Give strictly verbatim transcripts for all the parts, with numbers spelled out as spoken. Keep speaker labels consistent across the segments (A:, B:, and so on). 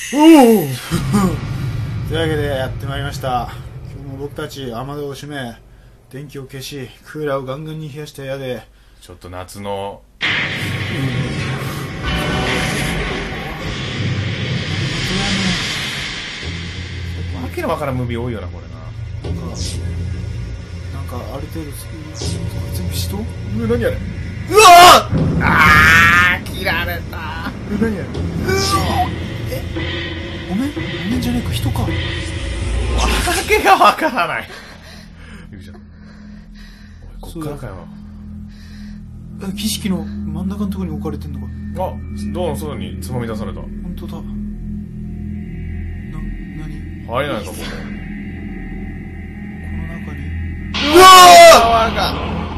A: おおというわけでやってまいりました。今日も僕たち雨戸を閉め電気を消しクーラーをガンガンに冷やした部屋で
B: ちょっと夏の、うん、わけのわからんムービー多いよなこれな。
A: なんかなんかある程度全部人？うわ
B: 何やれ。
A: うわ
B: あー切られた。
A: え何やれ。えお面お面じゃねえか人か。わ
B: けがわからない。ゆうちゃんこっからかよ。
A: 儀式の真ん中のところに置かれてんのか。
B: あ、ドアの外につまみ出された。
A: 本当だ。な、何
B: 入れないかここ。
A: この中に。
B: うわーが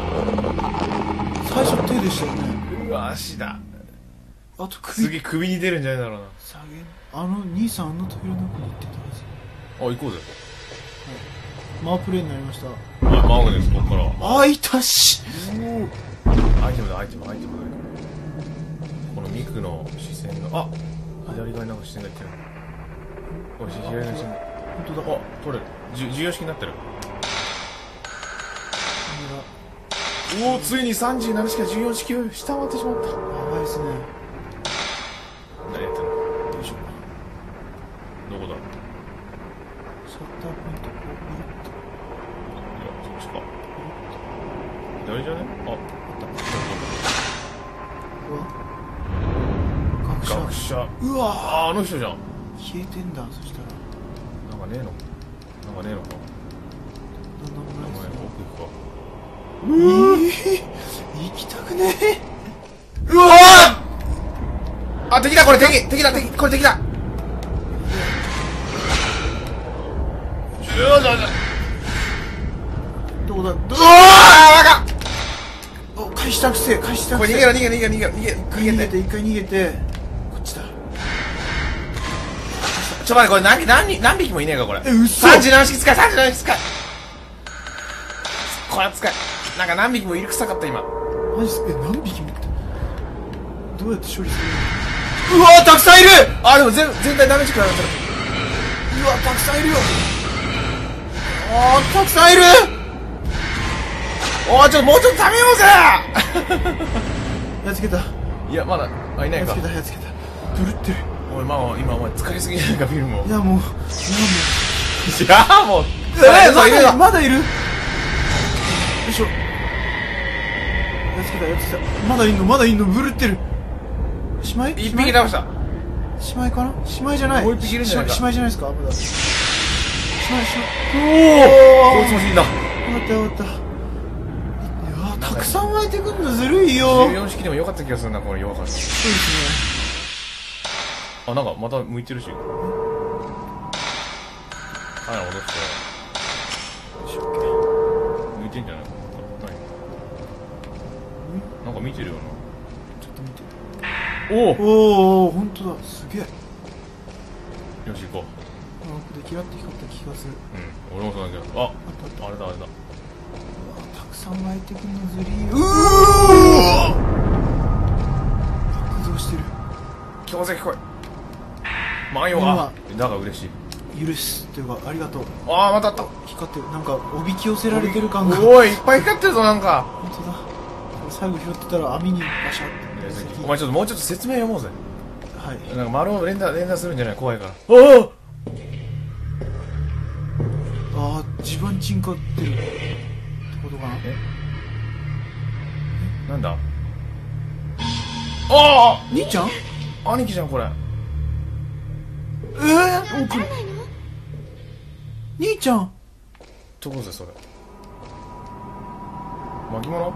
A: 最初手でしたよね。
B: うわ足だ。
A: あと首。
B: 次首に出るんじゃないだろうな。
A: 下げあの兄さんあの扉の中に行ってたはず。
B: あ行こうぜ。
A: マープレイになりました。
B: あマークですこっから。
A: あいたし。
B: アイテムだアイテムアイテムだ。このミクの視線があ左側になんか視線がいってる。おい左の視線。
A: 本当だ。
B: あ取れる。じゅ重要式になってる。おおついにさんじゅうななしか重要式を下回ってしまった。
A: やばいですね。
B: 何やってんの。
A: よいしょ。
B: どこだ。
A: シャッターポイントこう
B: いやそっちか。左じゃね。あ
A: うわ学者。
B: 学者。
A: うわ
B: ああの人じゃん。
A: 消えてんだ。そしたら
B: なんかねえのなんかねえのか。
A: なんだもないですね。
B: 奥行くか。
A: うー行きたくねえ。
B: うわーあ敵だこれ敵敵だ敵これ敵だ。
A: どこだ。
B: うわー
A: お返したくせえ返した
B: こ
A: くせえ。
B: れ逃げろ逃げろ逃げろ逃げろ逃げろ
A: 逃げて一回逃げてこっちだ。
B: ちょ待ってこれ何何何匹もいねえかこれ。
A: え嘘。
B: さんじゅうなな式使いさんじゅうなな式使い。これ使いなんか何匹もいる臭かった今。
A: マジっすか。え何匹もってどうやって処理するの。うわーたくさんいる。
B: あでも全全体ダメージ食らってる。
A: うわたくさんいるよ。あーたくさんいる。
B: おーちょっともうちょっと食べようぜ。
A: やっつけた。
B: いやまだあいないか。
A: やっつけたやっつけた。ブルってる。
B: おいまあ今お前使いすぎじゃないかフィルムを。
A: いやもうい
B: いやもう
A: やもう
B: えー、そういるよ。
A: まだいる。よいしょ。やっつけたやっつけた。まだいんのまだいんの。ブルってる。しまい
B: 一匹倒した。
A: しまいかな。しまいじゃない。
B: もう一匹いるんじゃないか。
A: しまいじゃないですか。まだしまいしまい。
B: おおこいつも死んだ。
A: よかったよかった。いやーたくさん湧いてくんのずるいよ。
B: じゅうよん式でもよかった気がするなこの弱かった。
A: そうです
B: あなんかまた向いてるし。はい戻して。
A: ね。よしオッケー。
B: 向いてんじゃないか。何なんか見てるよな。
A: ちょっと見て。
B: おお
A: おお本当だすげえ。
B: よし行こう。
A: あここでキラッと光った気がする。
B: うん俺もそうだけど。あ
A: あったあった。
B: あれだあれだ。
A: うわたくさん湧いてくんのずりー。うわ躍動してる。
B: 強制聞こえ万葉がだが嬉しい。
A: 許すというかありがとう。
B: ああまたあった。
A: 光ってる。なんかおびき寄せられてる感が。
B: おいいっぱい光ってるぞなんか。
A: 本当だ。最後拾ってたら網にバシャって。
B: お前ちょっともうちょっと説明読もうぜ。
A: はい。
B: なんか丸を連打連打するんじゃない怖いから。
A: あああ地盤沈下ってるってことかな。
B: えなんだ。あ
A: 兄ちゃん。
B: あ兄貴じゃんこれ。
A: えー、奥兄ちゃん。
B: どこぜそれ。巻物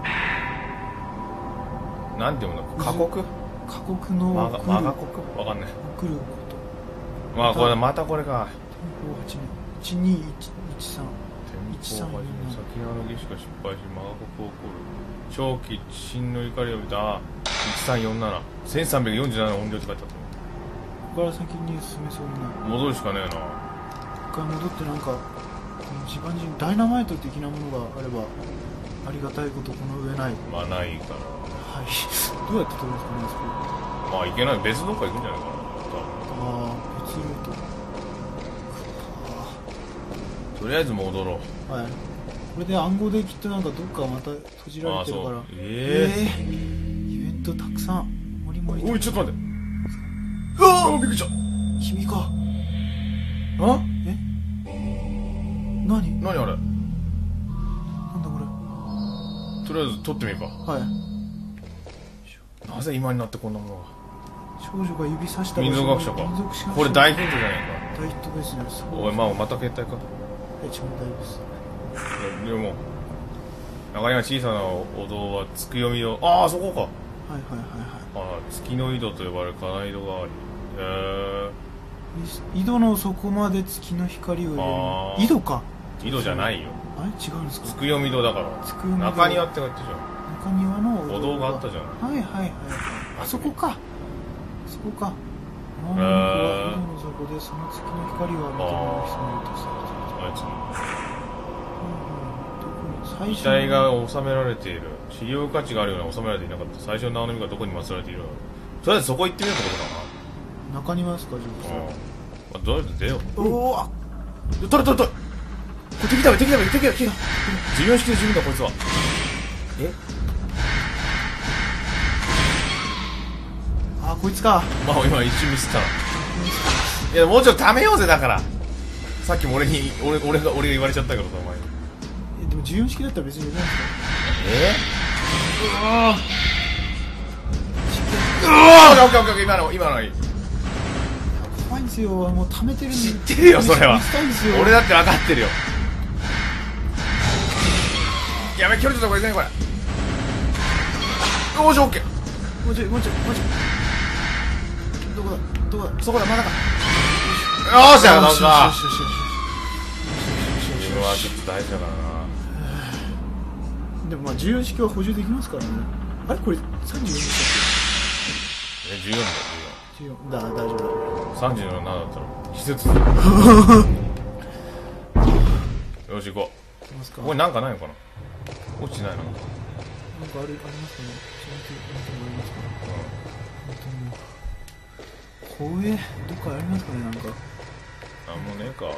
B: なんていうの過酷
A: 過酷の
B: マガ
A: 送る
B: マガ国わかんない。
A: 送ること
B: まあこれまたこれか。
A: 天保はちねんいちにいちさん
B: 天保をはじめ先の儀しか失敗しマガ国を起こる長期真の怒りを見たいちさんよんなな せんさんびゃくよんじゅうななの音量って書いてあった。
A: ここから先に進めそうになる。
B: 戻るしかねえな。
A: 一回戻ってなんかこの地盤人ダイナマイト的なものがあればありがたいことこの上ない。
B: まあないから。
A: はい。どうやって取るんですかねあそこ。
B: まあいけない別どっか行くんじゃないかな。
A: ああ別ルート。
B: とりあえず戻ろう。
A: はい。これで暗号できっとなんかどっかまた閉じられてるから。
B: ええ
A: えー、イベントたくさん。もりもり。
B: おい、ちょっと待って。
A: うわ
B: あ、びっくりした。
A: 君か。
B: あ、
A: え何
B: 何あれ。
A: なんだこれ。
B: とりあえず取ってみるか。
A: はい。
B: なぜ今になってこんなものが。
A: 少女が指さした
B: 民族学者か。
A: 民族学者
B: これ大ヒントじゃない
A: 大ヒットですね。
B: か。おい、まあ、また携帯か。
A: 一番大丈夫です。
B: でも、中には小さなお堂は月読みを、ああ、そこか。
A: はいはいはいはい。
B: ああ、月の井戸と呼ばれる金井戸があり。へ
A: 井戸の底まで月の光を入れ
B: あー
A: る。井戸か。
B: え。井戸じゃないよ。
A: あれ違うんですか。
B: 月読み戸だから。
A: 月読み戸
B: 中庭って書いてるじ
A: 中庭の
B: ゃん。お堂があったじゃん。
A: はいはいはい。あそこか。そこか。あ
B: へー
A: ー井戸の底でその月の光を浴びても人もいたさ
B: あいつ。
A: れてる。
B: 遺体が収められている。資料価値があるような収められていなかった。最初の名の実がどこに祀られているのか。とりあえずそこ行ってみるってことか
A: 中庭ですか、じゃ
B: な。うん。まあ、とりあえず出よう。
A: あ。おお、あ、
B: 取れ取れ取れ。これ敵だべ敵だべ敵だ敵だ。授業式で自分だこいつは。
A: えあ、こいつか。
B: まあ今一瞬ミスったな。いやもうちょっと貯めようぜだから。さっきも俺に俺俺が俺が言われちゃったけどさお前に。
A: え、でもじゅうよん式だったら別にいないんですか。
B: えうわうわオッケーオッケーオッケー今の今のはいい。
A: 怖いんですよ、もう溜めてるんで。
B: 知ってるよそれは。
A: したいんですよ。
B: 俺だって分かってるよ。やべ距離ととこいけないこれ。よしオッケー。
A: もうちょいもうちょいもうちょい。どこだどこだ。
B: そこだまだか。よっしゃどうか。
A: よしよしよしよしよしよしよしよし。
B: 自分はちょっと大事だからな。
A: でもまあじゅうよん式は補充できますからね。あれこれさんじゅうよんでし
B: えじゅうよんだよ
A: たっけ。じゅうよんだ、大丈夫だ。
B: さんじゅうななだったら季節よし行こ
A: いきますか。
B: う。ここになんかないのかな。落ちてないな。
A: なんかあるありますかね。ちゃんとなんかありますかね。本当に。公園どっかありますかね、なんか。
B: なんもねえか。
A: 何か。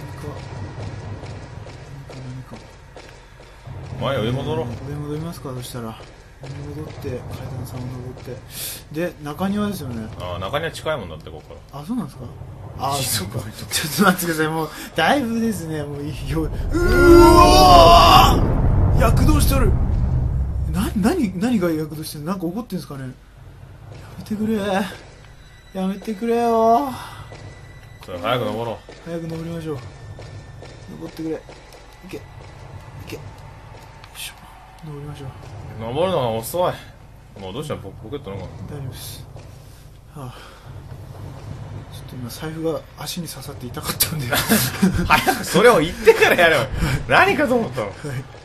A: 何か何か。
B: 前上戻ろう。
A: 上戻りますか、そしたら。上戻って、階段さんを登って。で、中庭ですよね。
B: ああ中には近いもんだってここか
A: あ、そうなんですか。あ、
B: 静かに
A: ちょっと待ってください。もう、だいぶですね。もう、いよ、うわー躍動しとる。な、何、何が躍動してる。なんか怒ってんですかね。やめてくれ。やめてくれよ。
B: ら。それ早く登ろう。
A: 早く登りましょう。登ってくれ。いけ。いけ。よいしょ。登りましょう。
B: 登るのが遅い。もうどうしたポポケットの方が。
A: 大丈夫です。はあ。ちょっと今財布が足に刺さって痛かったんで。
B: 早くそれを言ってからやれよ。何かと思ったの。
A: はい。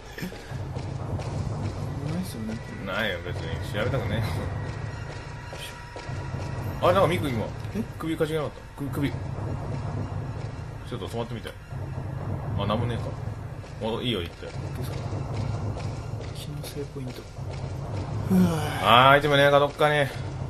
A: ないっすよね。
B: ないよ別に調べたくねえ。あれなんかミク今
A: え
B: 首かしげなかった。首首ちょっと止まってみて。あなんもねえか。もういいよ言って。
A: どうですか。機能性ポイント。うわ
B: あーアイテムねえかどっかに。よ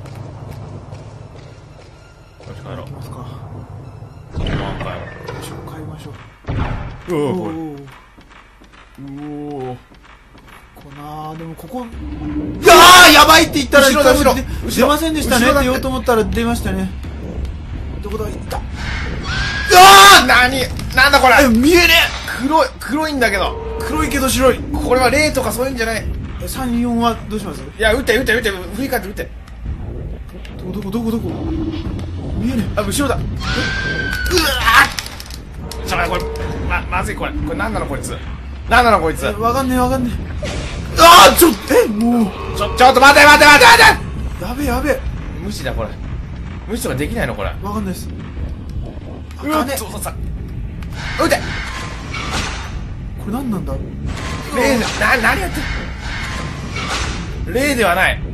B: し帰ろう。
A: 行きますか。
B: まあ帰ろ
A: ちょ帰りましょ
B: う。
A: う。
B: うおこれ。
A: お
B: うお
A: こなーでもここ。あーやばいって言ったら
B: 後ろだ後ろ
A: で
B: 後ろ
A: 出ませんでしたねって
B: 後ろだって
A: 言おうと思ったら出ましたね。どこだ行った。
B: あー何なんだこれ。
A: え見えね
B: 黒い黒いんだけど。
A: え。黒いけど白い。
B: これは霊とかそういうんじゃない。
A: えさんよんはどうします。
B: いや撃て撃て撃て振り返って撃て。
A: どこどこどこどこ。見えね
B: あ後ろだ。うわーちょこれままずいこれこれなんなのこいつ。なんなのこいつ。
A: え。わかんねえわかんねえ。ああちょっとえもう
B: ちょちょっと待て待て待て待て。
A: やべえやべえ。
B: 無視だこれ。無視とかできないのこれ。
A: わかんないです。あ
B: うわ
A: かねえ。
B: そうそうそう撃て。
A: これ何なんだ。
B: 霊でな何やってる。霊ではない。
A: え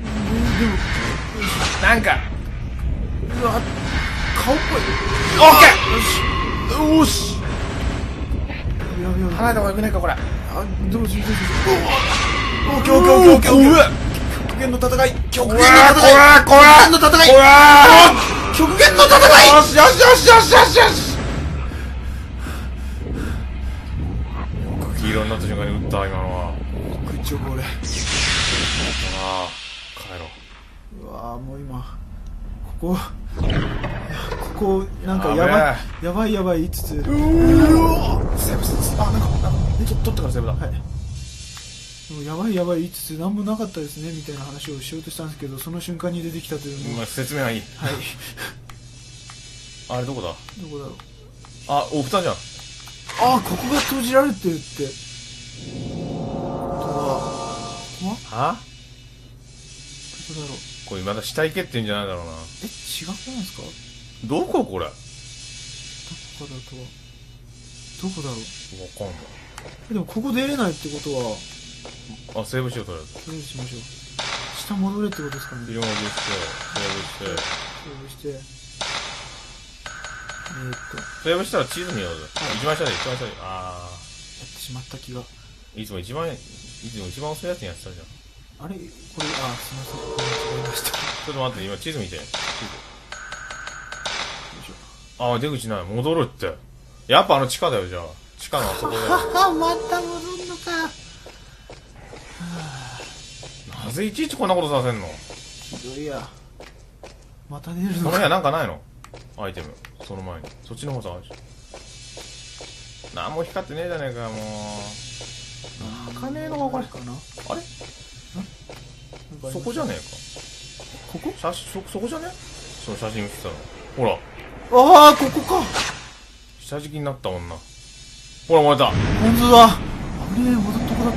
B: なんか
A: ーでもうわ顔っぽい。
B: オッケー。よし
A: やべえやべえ。
B: 離れた方がよくないかこれ。
A: あどうしようどうしよう。オッケーオッケーオッケーオッケーオッケー。極限の戦い。極限の戦い。
B: 怖い怖い怖い
A: 極限の戦い。
B: 怖い。
A: 極限の戦い。
B: よしよしよしよしよしよし。よく黄色になった瞬間に撃った今のは。
A: グッジョブ俺。
B: ああ帰ろ
A: うわーもう今ここここなんかやばいやばいやばい言いつつ、う
B: ーセーブしてあなんかなんかえちょっと取ったからセーブだ。
A: はい。でもやばいやばい言いつつ何もなかったですねみたいな話をしようとしたんですけど、その瞬間に出てきたというの
B: まあ説明はいい。
A: はい。
B: あれどこだ。
A: どこだろう。
B: あお蓋じゃん。
A: あここが閉じられてるって。
B: は
A: どこだろう。
B: これまだ下行けって言うんじゃないだろうな。
A: え違くないですか。
B: どここれ。
A: どこだとはどこだろう。
B: わかんない。
A: でもここ出れないってことは
B: あセーブしようとりあえず。
A: とりあえずしましょう。下戻れってことですかね。
B: 色戻してセーブして
A: セーブしてえー、っと
B: セーブしたら地図見ようぜ。一番下で一番下で。ああ
A: やってしまった気が。
B: いつも一番いつも一番遅いやつにやってたじゃん。
A: あれこれあすみません間違えました。
B: ちょっと待って今地図見て。地図ああ出口ない戻るって。やっぱあの地下だよ。じゃあ地下のあそこだよ。
A: また戻んのか。
B: なぜいちいちこんなことさせんの。
A: ひどいや。また出るのか。
B: この部屋なんかないのアイテム。その前にそっちの方さ何も光ってねえじゃねえかよもう。開かねえのかこれ。
A: かな。
B: あれそこじゃねえか。
A: ここ
B: 写真 そ, そこじゃね。その写真写ってたのほら。
A: ああここか。
B: 下敷きになった女。ほら燃えた。
A: 本当だ。あれ戻ったとこだった。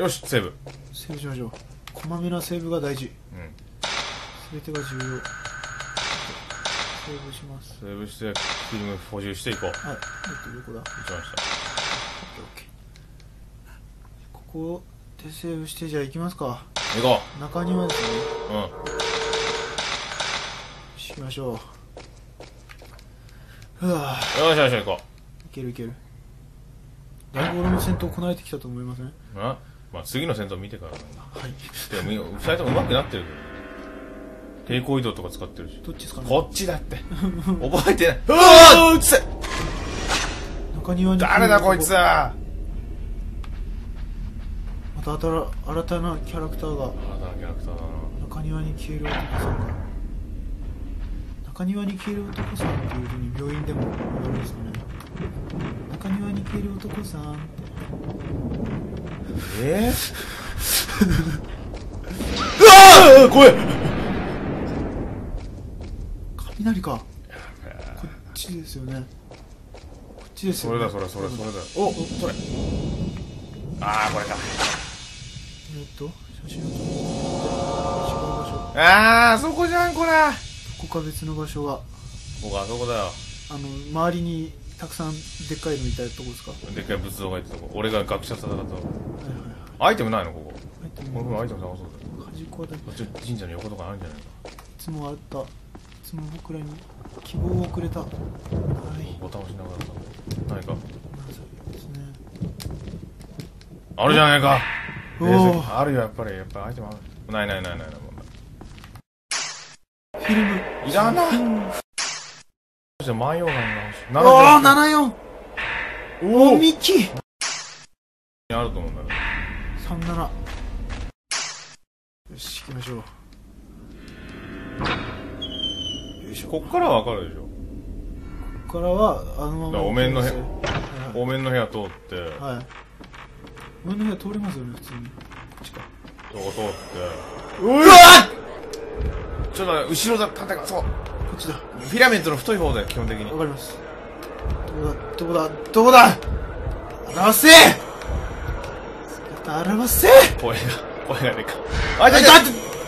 B: よしセーブ
A: セーブしましょう。こまめなセーブが大事。
B: うん
A: 全てが重要。セーブします。
B: セーブしてフィルム補充していこう。
A: はい。えっとどこだ。
B: 一番下。
A: ここでセーブしてじゃあ行きますか。
B: 行こ
A: 中庭ですね。
B: う。うん
A: 行きましょう。ふわ
B: よしよし行こ
A: いけるいける。だいぶ俺の戦闘こなれてきたと思いません？
B: う。あまあ次の戦闘見てからね。
A: はい。
B: でもふたりとも上手くなってるけど平行移動とか使ってるし。
A: どっちですかね。
B: こっちだって覚えてない。うわーっつ
A: 中庭に
B: 誰だこいつは。
A: また新新たなキャラクターが。
B: 新たなキャラクターだな。
A: 中庭に消える男さんが。中庭に消える男さんっていうふうに病院でも言われるんですかね。中庭に消える男さんって。
B: えー、うわー怖い。
A: 雷か。こっちですよね。こっちですよね。
B: それだそれそれそれだ。おおそれ。ああこれか。
A: えっと写真を撮る。違う場所。
B: ああそこじゃんこれ。
A: ここか別の場所が。
B: 僕あそこだよ。
A: あの周りにたくさんでっかいのいたとこですか。
B: でっかい仏像がいたとこ。俺が学者戦ったとこ。
A: はいはいはい。
B: アイテムないのここ。
A: アイテム
B: このアイテム探そうぜ。
A: 端っこだけ。
B: こっち神社の横とかあるんじゃないか。
A: いつもあった。いつも僕らに希望をくれた。はい。
B: ボタン押しながらさ何か
A: ですね。
B: あるじゃないか。
A: おお。
B: あるよやっぱりやっぱりアイテムある。ないないないないないもん
A: フィルム。
B: いらない。そして万葉眼が欲しい。
A: おおななじゅうよん。
B: お
A: おミッキー。
B: あると思うんだけど。
A: さんじゅうなな。よし行きましょう。よいしょ。
B: こっからはわかるでしょ。
A: ここからはあのまま。
B: お面の部屋。
A: はい
B: お面の部屋通って。
A: はい。お面の部屋通れますよね普通に。こっちか。
B: そこ通って。
A: うわっ。
B: ちょっと待って後ろだ縦がそう
A: こっちだ。
B: フィラメントの太い方で基本的に。
A: わかります。どこだどこだどこだ。表せ。姿表せ。
B: 声が声がでかい。
A: あいたいた。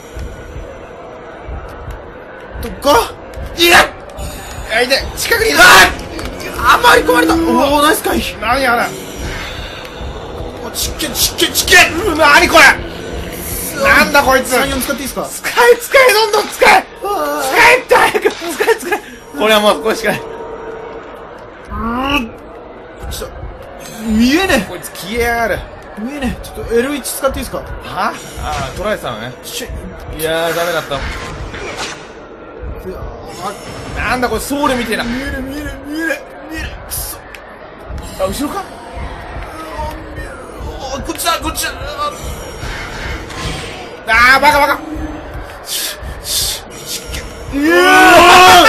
A: どこ。いや。
B: あいて近くにいる。
A: ああ回り込まれた。おおナイス回避。
B: 何あれ。
A: おちっけちっけちっけ。
B: うなにこれ。なんだこいつ。
A: さんじゅうよん使っていいですか。
B: 使え使えどんどん使え使えって早く使え使え。これはもうこれしかない。
A: こっちだ。見えね
B: こいつ消えやがる。
A: え見えねえ。ちょっと エルワン 使っていいですか。
B: はああ捉えてたのね。
A: し
B: いやーダメだった。
A: あ
B: なんだこれ、ソウルみてえな。
A: 見える見える見える見える。くそ。
B: あ、後ろか。
A: あ、こっちだこっちだ。
B: あー、バカバカ。
A: うわ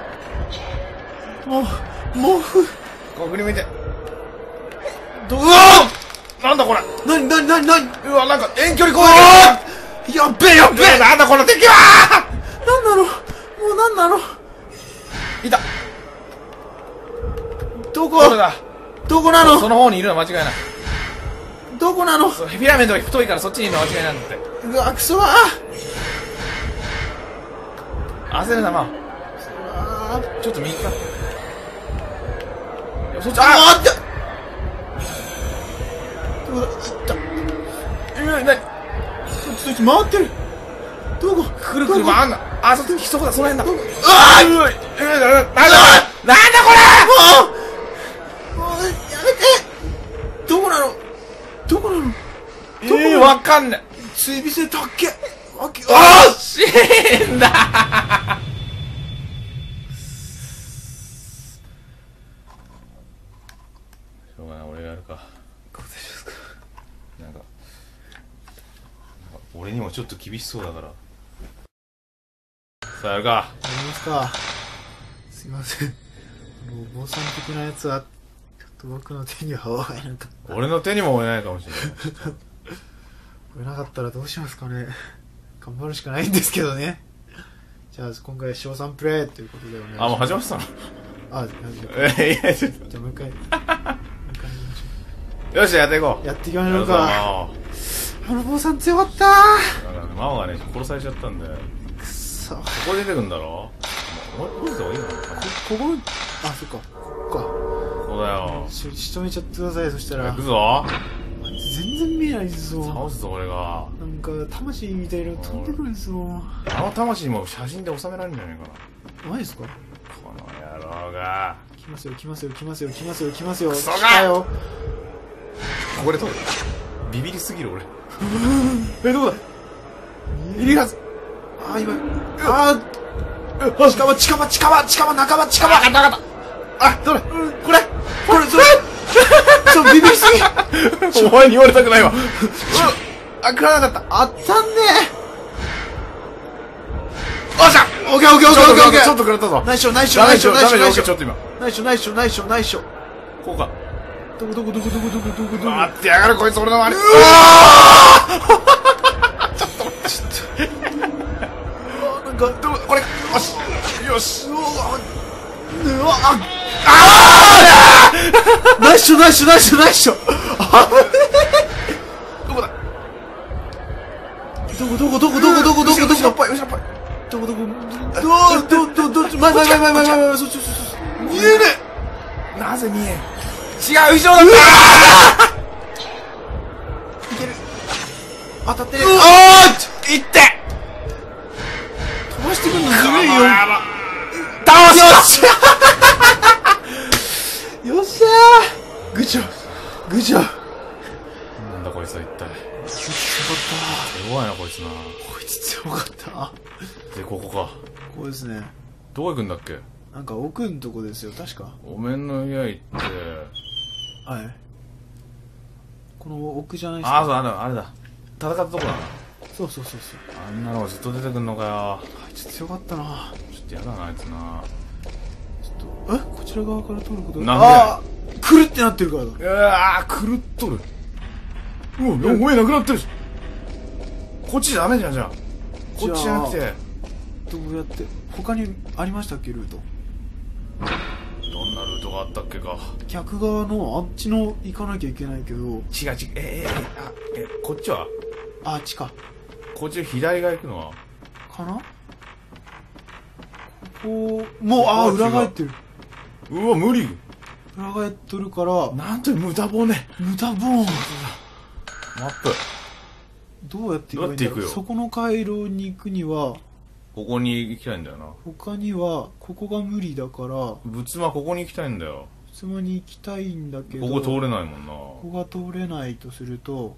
A: もう毛布
B: こう振り向いて。
A: どう
B: なんだこれ。
A: なになになになに。
B: うわ、なんか遠距離攻撃。
A: やっべえやっべえ。
B: なんだこの敵は。
A: なんなのもうなんなの。
B: いた。
A: どこ
B: どれだ。
A: どこなの。
B: その方にいるのは間違いない。
A: どこなの。
B: そう、ピラミッドが太いからそっちにいるのは間違いないんだって。
A: うわ、くそわ
B: 焦るな、ま
A: あ
B: あ。ちょっと右か。そっち、
A: あ
B: あ
A: あった。どこだ。いった。
B: えー、なに。
A: そっち回ってる。どこ。
B: くるくる回んな。あ、そっち、そこだ、その辺だ。
A: あ
B: うわい。えー、な、なんだ、なんだこれ。
A: もうもうやめて。どこなのどこなの。
B: えー、わかんない。
A: 追尾性たっけ。わけ
B: あー、死んだ。しょうがない、俺がやるか。
A: こうですか。
B: なんか、なんか俺にもちょっと厳しそうだから。さあ、やるか。
A: やりますか。すいません。あのお坊さん的なやつはちょっと僕の手には負えなかった。
B: 俺の手にも負えないかもしれない。
A: 負えなかったらどうしますかね。頑張るしかないんですけどね。じゃあ今回は賞賛プレイということでお願いします。
B: あ、もう始まってたの。
A: あ、
B: え、いや、ちょっ
A: じゃあもう一回もう一回やりましょ
B: と。よし、やっていこう。
A: う。やっていきましょう
B: やるぞ
A: か。あの坊さん強かったー。
B: なんかね、マオがね、殺されちゃったんで。こ
A: くっそ。こ
B: こ出てくんだろ。もう、降りた方がいいのかな。
A: こあ、そっか。ここか。
B: ここだよ。
A: し仕留めちゃってください。そしたら
B: 行くぞ。
A: 全然見えないですよ。
B: 倒すぞ、俺が。
A: なんか魂みたいなの飛んでくるんですよ。
B: あの魂も写真で収められるんじゃないかな。
A: マジですか。
B: この野郎が。
A: 来ますよ来ますよ来ますよ来ますよ来ますよ。
B: クソが
A: 来たよ。
B: ここで撮る。ビビりすぎる俺。え、どこだ。入りがず。
A: あー今あー近場近場近場近場仲間近場。
B: あ、分かった。
A: あ、どれこれこれそれそうビビりすぎ。
B: お前に言われたくないわ。あ、食らなかった。
A: あったんね。
B: おっしゃ。
A: オッケーオッケーオッケーオッケーオッケー。
B: ちょっと食らったぞ。
A: ナイスショナイスショナイスショナイスショナイスショ
B: ちょっと今。
A: ナイスショナイスショナイスショナイスショ。
B: こうか。
A: どこどこどこどこどこどこどこ。
B: 待ってやがるこいつ俺の周り。う
A: ちょっと待ってちょっとなんか
B: どここれ。よし。よし。
A: うわうわああナイスショナイスショナイスショナイスショ。
B: どこだ。
A: どこどこどこどこどこどこどこ
B: 後ろっぽい後ろっぽい。
A: どこどこどどどどど前前前前前前前そそそそ見えね
B: え。なぜ見えん。違う後ろだった。
A: いける当たってる。
B: おーいって
A: 飛ばしてくんのずるいよ。
B: 倒し
A: よっしゃーグッジョブグッジョブ。
B: なんだこいつは一体。
A: 強か
B: 弱いなこいつな。
A: ったこいつ強かった
B: で、ここか。
A: こうですね。
B: どこ行くんだっけ。
A: なんか奥んとこですよ確か。
B: お面の部屋行って。
A: はいこの奥じゃないですか。
B: ああ、そう、あれだ、あれだ。戦ったとこだな。
A: そうそうそうそう。
B: あんなのがずっと出てくんのかよ。
A: あいつ強かったな。
B: ちょっとやだな、あいつな。
A: ちょっとえこちら側から通ること
B: なんで
A: あーくるってなってるからだ。
B: うわー、狂っとる。うわ、お前なくなってるし。こっちじゃダメじゃん、じゃあ。こっちじゃなくて。
A: どうやって他にありましたっけルート。
B: どんなルートがあったっけか。
A: 逆側のあっちの行かなきゃいけないけど。
B: 違う違う、え、え、え、あ、え、こっちは
A: あっちか
B: こっち左側行くのは
A: かな。ここもうああ裏返ってる。
B: うわ、無理。
A: 裏返っとるから
B: なんと無駄骨。
A: 無駄ボーン。
B: マップ。
A: どうやって行けばいいんだろう。
B: どうやって行くよ
A: そこの回路に行くには
B: ここに行きたいんだよな。
A: 他にはここが無理だから
B: 仏間ここに行きたいんだよ。
A: 妻に行きたいんだけど
B: ここ通れないもんな。
A: ここが通れないとすると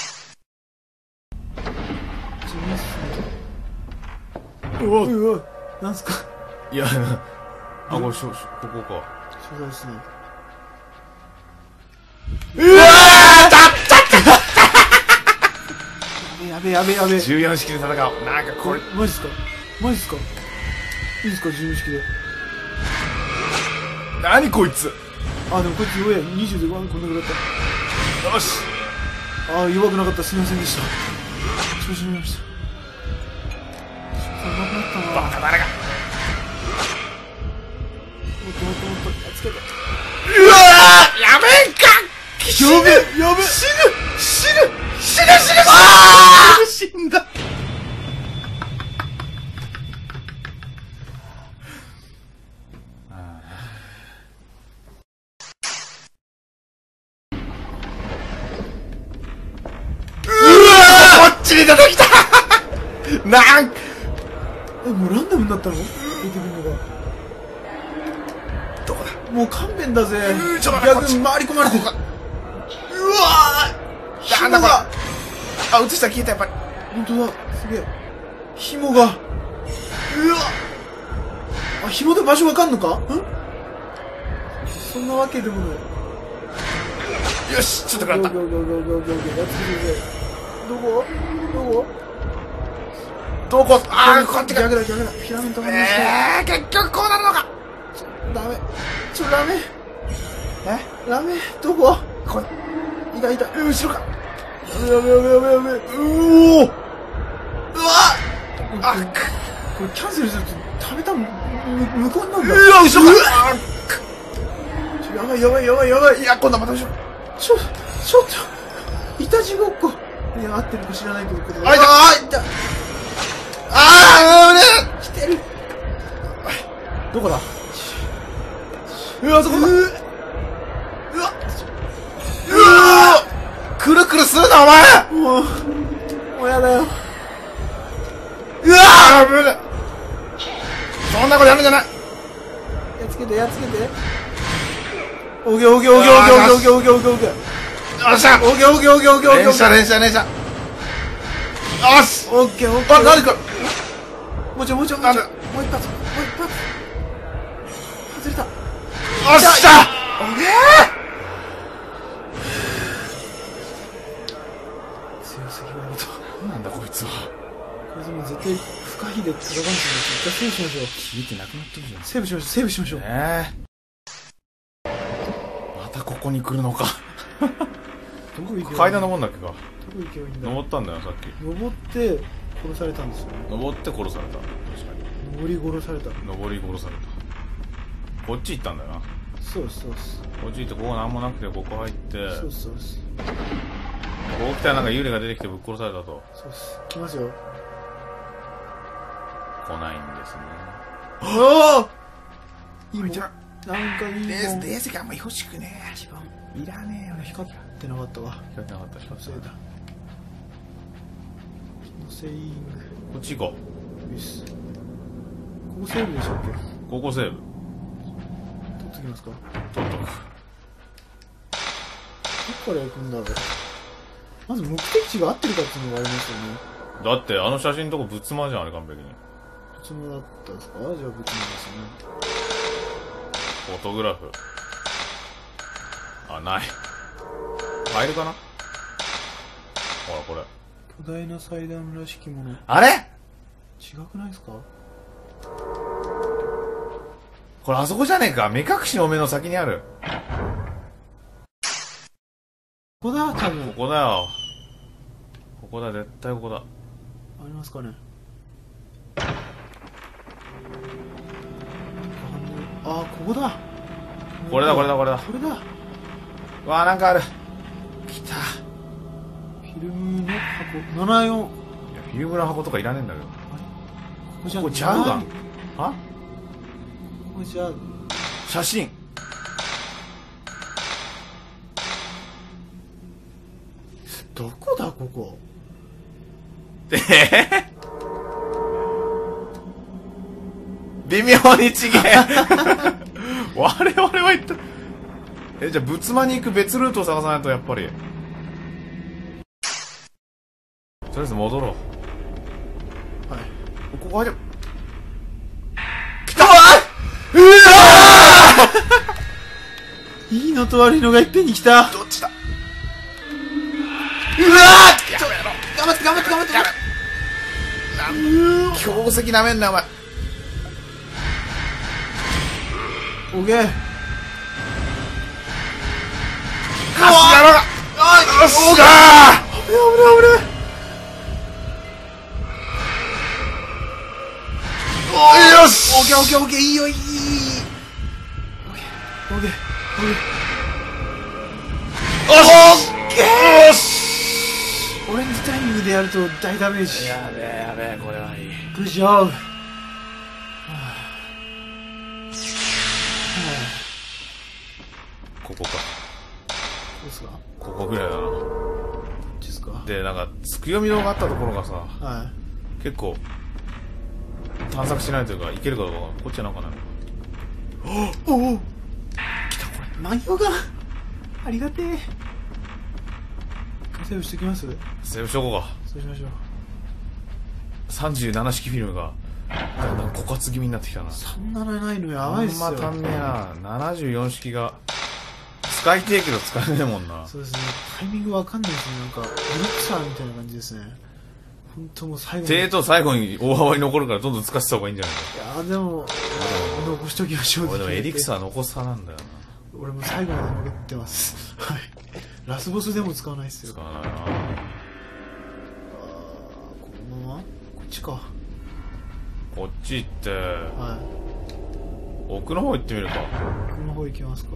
A: 次っすね。
B: うわ、
A: うわなんすか？
B: いや、あ、これ、しょ、しょここか。
A: そうですね。
B: うわーだ
A: やべやべやべやべ。
B: じゅうよん式で戦おう。なんかこれ。
A: マジっすか？マジっすか？いいですか、じゅうよん式で。
B: 何こいつ。
A: あ、でもこいつ弱い。にじゅうでワンこんなぐらいだった。
B: よし。
A: あ、弱くなかった。すみませんでした。調子に乗りました。うまくなったな。
B: バカ誰が。
A: もっともっともっと。つけて。
B: うわーやべえか。
A: やべやべ。
B: 死ぬ死ぬ死ぬ死ぬ
A: ああ死んだ。
B: こっちに出てきたなん
A: え、もうランダムになったの？出てくるのが。
B: どこだ。
A: もう勘弁だぜ。
B: うーちょっと待って
A: 逆に回り込まれてる。うわー
B: なんだこれ。あ、映した消えたやっぱり。
A: 本当だ。すげえ。紐が。うわあ、紐で場所わかんのか？んそんなわけでもない。
B: よし、ちょっと食らった。
A: どこどこ
B: どこあー、こっちが。
A: 逆だ逆だ。フィラメントが離して。
B: えー、結局こうなるのか。
A: ダメ。ちょ、ラメ。えラメどこ
B: これ。
A: いたいた。
B: 後ろか。
A: やべやべやべやべやべ。うおーうわあこれキャンセルすると食べたむ無効なんだ。
B: うわ、後ろか。
A: やばいやばいやばいやばい。
B: いや、今度はまた後ろ。
A: ちょ、ちょっと、いたちごっこ。いや、合ってるか知らないけど、これ。
B: あいた
A: あーいた。
B: あー、うね
A: 来てる。
B: どこだ。うわ、そこだ。うわ、うわくるくるするな、お前。
A: もう、もうやだよ。
B: うわー、危ない。そんなことやるんじゃない。
A: やっつけて、やっつけて。オーケーオーケーオーケーオーケーオーケーオーケーオーケーオーケー。
B: よっしゃ。
A: オーケーオーケーオーケーオーケーオーケー。
B: 連射連射連射。よし。
A: オッケーオッケー。
B: あ、なにこれ。
A: もうちょいもうちょいもうちょい。もう一発。もう一発。外れた。
B: よっしゃ。
A: オッケー。強すぎると。
B: なんだこいつは。
A: これでも絶対不可避で戦うんですよ。一回セーブしましょう。
B: 聞いてなくなってるじゃん。
A: セーブしましょう。セーブしましょう。
B: ええ。またここに来るのか。
A: どこ行けば
B: 階段登んだっけか。
A: どこ行けばいいんだ。
B: 登ったんだよさっき。
A: 登って殺されたんですよね。
B: 登って殺された。確か
A: 登り殺された。
B: に。登り殺された。こっち行ったんだよな。
A: そうですそうです。
B: こっち行ってここなんもなくてここ入って
A: そうですそうです。
B: ここ来たらなんか幽霊が出てきてぶっ殺されたと。
A: そうです。来ますよ。
B: 来ないんですね。
A: ああいいもん。
B: こいつら
A: なんかいいもん。
B: 冷石あんま欲しくねえ。一番いらねえよね。
A: 光ってなかったわ。
B: 光ってなかった。光ってなかった。
A: 気のせいイング。
B: こっち行こ
A: よし。ここセーブでしたっけ？
B: う。ここセーブ。
A: 取っときますか？
B: 取っとく。
A: どっから行くんだろう。まず目的地が合ってるかっていうのがありますよね。
B: だってあの写真のとこ仏間じゃんあれ完璧に。
A: 仏間だったんですか？じゃあ仏間ですね。
B: フォトグラフ。あ、ない。ファイルかな。ほらこれ。
A: 巨大な祭壇らしきもの。
B: あれ？
A: 違くないですか？
B: これあそこじゃねえか。目隠しの目の先にある。
A: ここだ多分。
B: ここだよ。ここだ、絶対ここだ。
A: ありますかね。ああ、ここだ。
B: これだこれだこれだ。
A: これだ。
B: わあ、なんかある。来た。
A: フィルムの箱ななじゅうよん。
B: いやフィルムの箱とかいらねえんだけど。
A: ここじゃ
B: ここちゃうが。は？
A: ここじゃ
B: 写真。
A: どこだここ。
B: えへ微妙に違え。我々は言った。え、じゃあ仏間に行く別ルートを探さないとやっぱり。とりあえず戻ろう。
A: はい。
B: ここ入る。
A: うわーいいのと悪いのがいっぺんに来た。
B: どっちだ。
A: うわー
B: やめろ。
A: 頑張って頑張って頑張って。
B: 強石なめんなお前。
A: オッケー。
B: カス野郎が。
A: あい、
B: よっしゃー。
A: 危ない危ない危ない。
B: よし。
A: オッケーオッケーオッケー、いいよいい。オッケーオッケーオッケー。
B: よし。
A: オレンジタイミングでやると大ダメージ。
B: やべえやべえ、これはいい。
A: グッジョブ。
B: ここか。
A: そうっすか。
B: ここぐらいだな。
A: ですか。
B: で、なんか、つくよみ堂があったところがさ、
A: は
B: 結構、探索しないというか、いけるかどうか、こっちはなんかないの。
A: おお。来たこれ。マンヨガン。ありがてえ。セーブしてきます。
B: セーブしとこうか。
A: そうしましょう。
B: さんじゅうなな式フィルムが、だんだん枯渇気味になってきたな。
A: さんじゅうななないのやばいっすよ。
B: あんま足んねえな。ななじゅうよん式が、使いてえけど使えねえもんな。
A: そうですね。タイミングわかんないですね。なんか、エリクサーみたいな感じですね。本当もう最後に。
B: 手と最後に大幅に残るからどんどん使ってた方がいいんじゃないか。
A: いやーでも、残しときましょう。
B: 俺でもエリクサー残す派なんだよな。
A: 俺も最後まで残ってます。はい。ラスボスでも使わないっすよ。
B: 使わないな。
A: このままこっちか。
B: こっち行って、
A: は
B: 奥の方行ってみるか。
A: い。この方行きますか。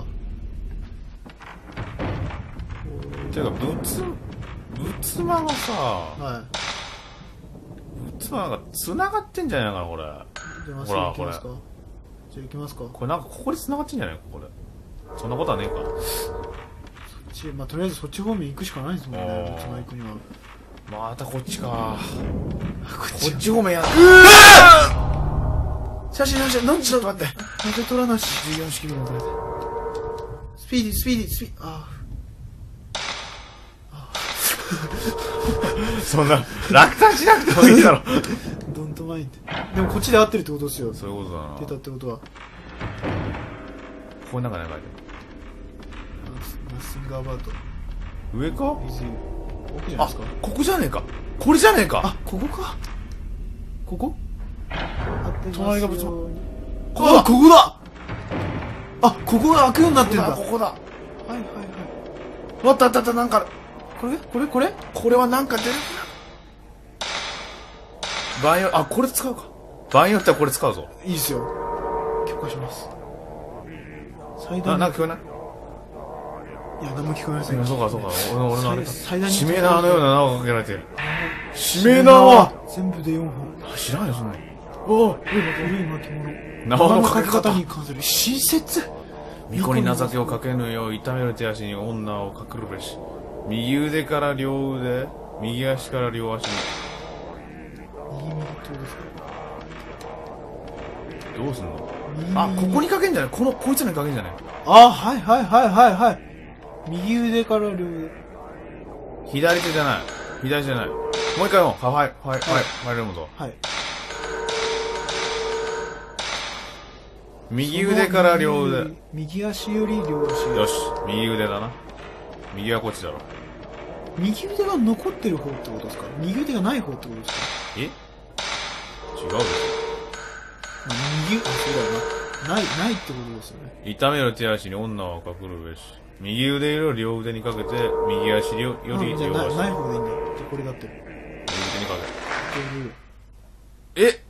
B: てか、仏、仏間がさ、
A: は
B: 仏間が繋がってんじゃないかな、これ。
A: い。じゃあまっす
B: ほら
A: ぐ行きますか。じゃあ行きますか。
B: これなんかここで繋がってんじゃないか、これ。そんなことはねえか。
A: ちまあ、とりあえずそっち方面行くしかないですもんね。
B: あー
A: うちの行くには。
B: またこっちか。
A: こ
B: こっち方面やだ。
A: 写真写真、なん
B: ちょっと待って。
A: なぜ撮らなし。
B: じゅうよん式ビルもこれで。
A: スピーディー、スピーディー、スピーディー、あ
B: そんな、落胆しなくてもいいだろ。
A: あ。ドントマインド。でもこっちで合ってるってことですよ。
B: そういうことだな。
A: 出たってことは。
B: ここになんかね、書いて
A: ナッシングアバウト。
B: ある。上か
A: イズユー。奥じゃない
B: あ
A: ですか。、
B: ここじゃねえか。これじゃねえか。
A: あ、ここか。ここ
B: 隣が仏間。
A: ここだ、ここだ。あ、ここが開くようになってんだ。はい
B: ここだ。
A: はいはい。
B: あったあったあった、なんか、
A: これこれこれ
B: これはなんか出る場合よ、あ、これ使うか。場合によってはこれ使うぞ。
A: いいっすよ。許可します。祭
B: な、
A: 壇。
B: なんか聞こえない？
A: いや、何も聞こえません。
B: そうかそうか。俺の、俺のあれか。
A: 祭壇に
B: しめ縄のような縄がかけられている。しめ縄
A: 全部でよんほん。
B: 知らんよ、そんなに。
A: おぉ、古い巻物。
B: 縄のかけ方
A: に関する親切。
B: 巫女に情けをかけぬよう痛める手足に女を隠るべし。右腕から両腕、右足から両足に。
A: 右右ってことですか？
B: どうすんの？
A: 右
B: あ、ここにかけんじゃない？この、こいつらにかけんじゃない？
A: あ、はいはいはいはいはい。右腕から両腕。
B: 左手じゃない。左手じゃない。もう一回も。はい、はい、はい、はい、入れるもぞ。
A: はい。
B: 右腕から両腕。
A: 右足より両足。
B: よし、右腕だな。右はこっちだろ。
A: 右腕が残ってる方ってことですか？右腕がない方ってことですか？
B: え違うでし
A: まあ右、あ、そうだよな。ない、ないってことですよね。
B: ょ。痛める手足に女を隠るべし。右腕より両腕にかけて、右足より
A: あじゃあな
B: 両足。
A: ない方がいいんだよ。じゃあこれだってる。
B: 右手にか
A: こ
B: ける。え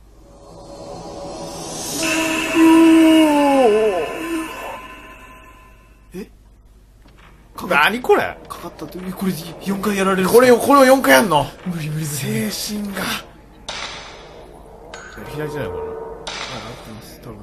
A: れえ
B: 何これ
A: かかったって、これよんかいやられる。
B: これを、これをよんかいやんの
A: 無理無理ですね。
B: 精神が。左じゃないこれ。
A: あ、合ってます、多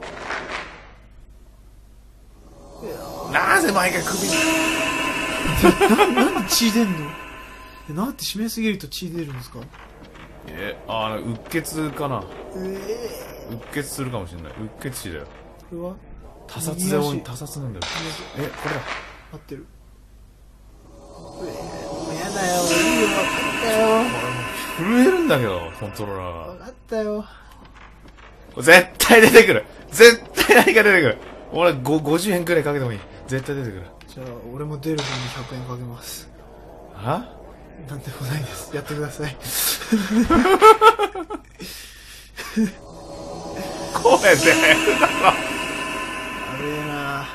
A: 分。
B: なぜ毎回首に。
A: な、なんで血出んの？え、なんて締めすぎると血出るんですか？
B: え、あ、うっ血かな。
A: え
B: うっ血するかもしれない。うっ血死だよ。
A: これは
B: 他殺で多い、他殺なんだよ。え、これだ。
A: 合ってる。もうやだよ、いいよ、わかったよ。
B: 震えるんだけど、コントローラーが。
A: わかったよ。
B: 絶対出てくる。絶対何か出てくる。俺ごごじゅうえんくらいかけてもいい。絶対出てくる。
A: じゃあ俺も出る方にひゃくえんかけます。
B: あ
A: なんでもないです。やってください。
B: 声で。
A: やべえな。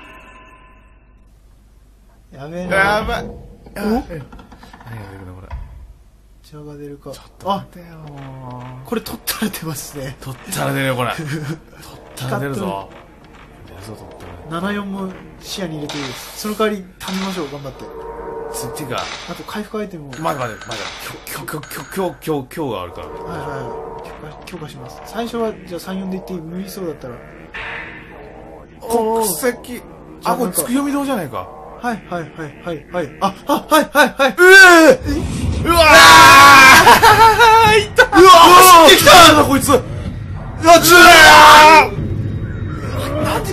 A: やべえな。
B: やばい。
A: お
B: 何が出てくるのこれ。
A: 茶が出るか。あ、
B: 待てよ
A: これ取ったら出ますね。
B: 取ったら出るよこれ。取ったら出るぞ。出るぞ取ったら。
A: ななじゅうよんも視野に入れていいです。その代わり貯めましょう、頑張って。
B: つっていうか、
A: あと回復アイテムも。
B: 待って待って待って。今日、今日、今日、今日、今日、今日があるから。
A: はいはい。強化、強化します。最初は、じゃあさん、よんでいっていい？無理そうだったら。
B: 国籍。あ、これ、つくよみ堂じゃないか。
A: はいはいはいはいはい。あ、あ、はいはいはい。
B: うえうわーいったうわー走ってきたなんだこいつうわずーなんで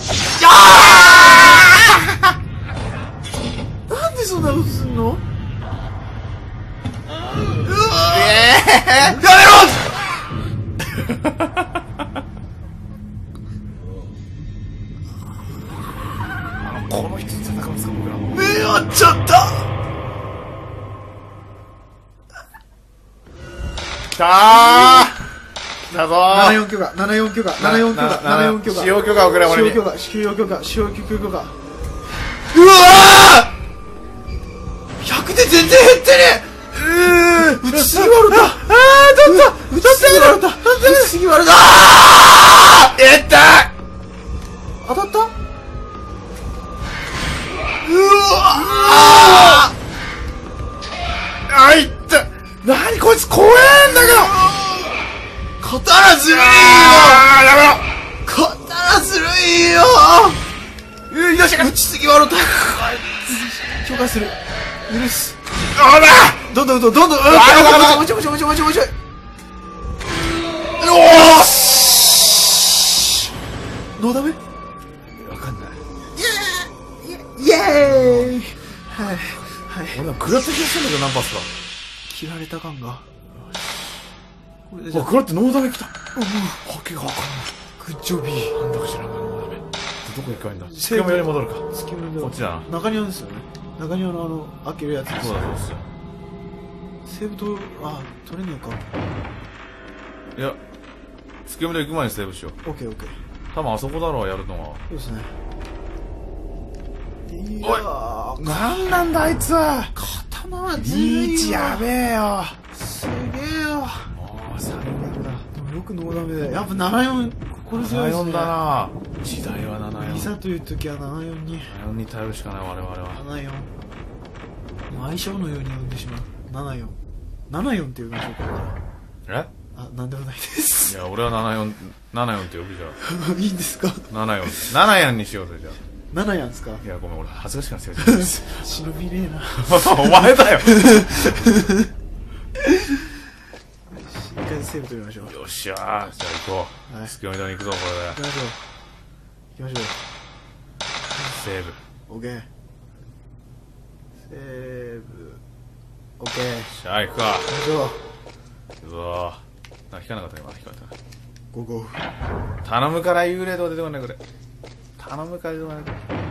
A: なんでそんなことすんの？
B: やめろこの人と戦うんですか僕ら
A: 目合っちゃった。
B: きたー来たぞー
A: ななじゅうよん許可、ななじゅうよん許可、ななじゅうよん許可、ななじゅうよん許可。
B: 使用許可をくれ俺に
A: 使用許可、使用許可、使用許可。うわー !ひゃく で全然減ってねえ。うー、打ちすぎ割れた。あー、当たった。打ちすぎ割れた。打ちすぎ割れた。
B: あーえったい
A: 当たった。
B: うわあいったなにこいつ怖えんだけど
A: 刀ずるいよ。
B: あーやめろ
A: 刀ずるいよ。
B: うよし
A: 打ちすぎ割れた。許可する。許す。
B: あだ
A: どんどんどんどんどん。
B: あ
A: もうちょいもうちょいもうちょいもうちょいもうちょい。
B: よーし
A: ノーダメ？
B: わかんない
A: イエーイ。はいはい。
B: 俺なんか食らった気がするんだけど何発か
A: 切られた感が。これでじゃあ
B: うわ食らってノーダメ来たわけがわかんない
A: グッジョビー。
B: なんだか知らんがノーダメどこ行けばいいんだ月山より戻るか
A: 月村で
B: こっちだな
A: 中庭ですよね。中庭のあの開けるやつですよ。
B: そうだそうですよ
A: セーブとあ取れねえか。
B: いや月山で行く前にセーブしよう
A: オッケーオッケー。
B: 多分あそこだろうやるのは
A: そうですね。いや
B: おい
A: ー
B: なんなんだあいつは
A: 刀はずるいわ。
B: リーチやべえよ
A: すげえよ。
B: もう最悪だ
A: でもよくノーダメだよ。やっぱななじゅうよん心強いですね。
B: ななじゅうよんだな時代はななじゅうよん
A: いざという時はななじゅうよんに
B: ななじゅうよんに頼るしかない我々は
A: ななじゅうよん。もう相性のように呼んでしまう。ななじゅうよん。ななじゅうよんって呼びましょうか。
B: え
A: あ、なんでもないです。
B: いや俺はななじゅうよんななじゅうよんって呼ぶじ
A: いいんですか？
B: ゃんななじゅうよんななじゅうよんにしようぜじゃ
A: ななじゅうよんですか？
B: あいやごめん俺恥ずかしくなってきた
A: 忍びねえな。
B: お前だよ
A: 一回セーブ取りましょう。
B: よっしゃーじゃあ行こう、
A: はい
B: 月読み堂に行くぞこれで
A: 行きましょう。行きましょ
B: セーブ
A: う。オッケー。セーブ。オッケー。行
B: じゃあ行くか
A: きましょう。
B: 行くぞーなんか引かなかった今引かなかっ
A: ゴーゴー。
B: た頼むから幽霊と出てこないこれ頼むから出てこないこれ